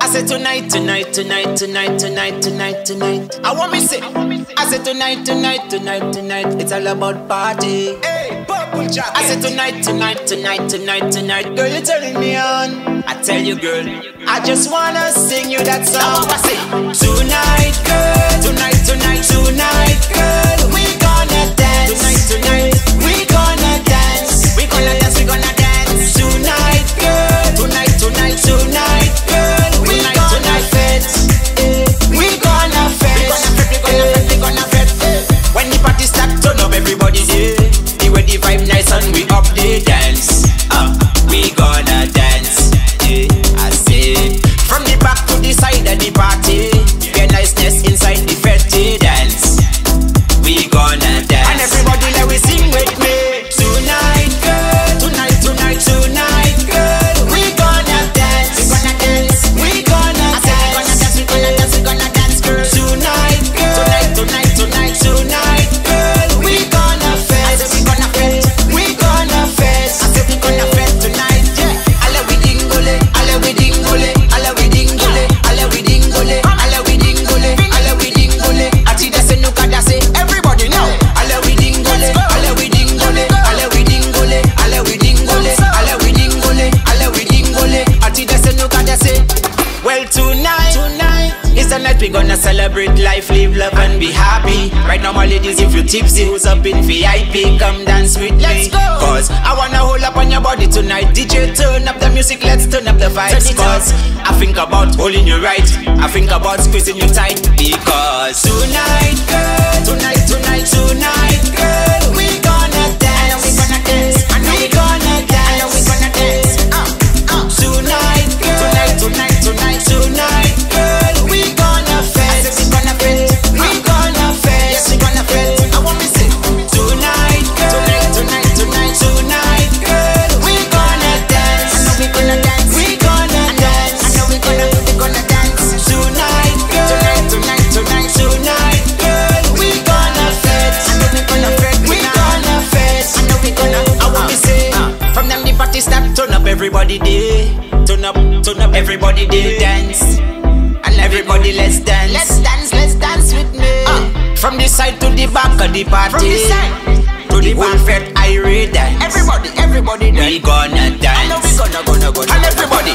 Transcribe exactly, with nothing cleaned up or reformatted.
said tonight, tonight, tonight, tonight, tonight, tonight, tonight. I want me say. I said tonight, tonight, tonight, tonight. It's all about party. Hey, purple jacket. I said tonight, tonight, tonight, tonight, tonight. Girl, you're turning me on. I tell you, girl, I just wanna sing you that song. I say tonight, girl, tonight, tonight, tonight, girl. We gonna dance tonight, tonight. We gonna dance. We gonna dance. We gonna dance tonight, girl. Tonight, tonight, tonight, girl. We gonna fete. We gonna fete. We gonna fete. We gonna fete. We gonna fete. When the party start, turn up everybody there. The way the vibe nice and we up the dance. Uh, we gonna dance. Yeah, I say from the back to the side of the party. Get niceness inside the fete dance. We gonna dance. And everybody let we sing with me. Tonight, girl. Tonight, tonight, tonight, girl. We gonna dance. We gonna dance. We gonna dance. We gonna dance. We gonna dance, girl. Tonight, girl. Tonight, tonight, tonight, tonight, girl. We gonna fete. We gonna fete. We gonna fete. I said we gonna fete tonight. Yeah. Alle we dingole, alle we dingole, alle we dingole, alle we dingole, alle we dingole, alle we dingole. Ati dase nuka dase, everybody know. Alle we dingole, alle we dingole, alle we dingole, alle we dingole, alle we dingole, alle we dingole. Ati dase nuka dase. Well tonight, tonight is the night we gonna celebrate life, live, love and be happy. Right now my ladies, if you tipsy, who's up in V I P, come dance with Let's me. go. Cause I wanna hold up on your body tonight. D J turn up the music, let's turn up the vibes. Turn it up. Cause I think about holding you right, I think about squeezing you tight. Because tonight, girl, tonight, tonight, tonight, girl, we gonna dance. We gonna dance. I know we gonna dance. I know we gonna dance. Uh, uh. Tonight, girl, tonight, tonight, tonight, tonight, girl, we gonna fete. I said we gonna fete. We gonna fete. Yes, we gonna fete. I want me say tonight, girl, tonight, tonight, tonight, tonight, girl, we gonna dance. I know we gonna dance. We gonna dance. I know we gonna, we gonna dance tonight, girl. Tonight, tonight, tonight, tonight, girl, we gonna fete. I know we gonna fete. We gonna fete. I know we gonna. I want me say from them the party start, turn up everybody day. Turn up, turn up everybody day, dance. And everybody let's dance. Let's dance, let's dance with me. Uh, from the side to the back of the party. From the side to the whole fete, I read dance. Everybody, everybody dance. We gonna dance. I know we gonna, gonna, gonna. And everybody